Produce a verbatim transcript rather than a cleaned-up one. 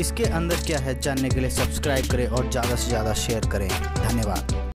इसके अंदर क्या है जानने के लिए सब्सक्राइब करें और ज़्यादा से ज़्यादा शेयर करें। धन्यवाद।